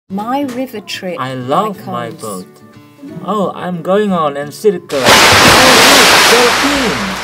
My river trip. I love my boat. Oh, I'm going on and circle. Oh, look, dolphins!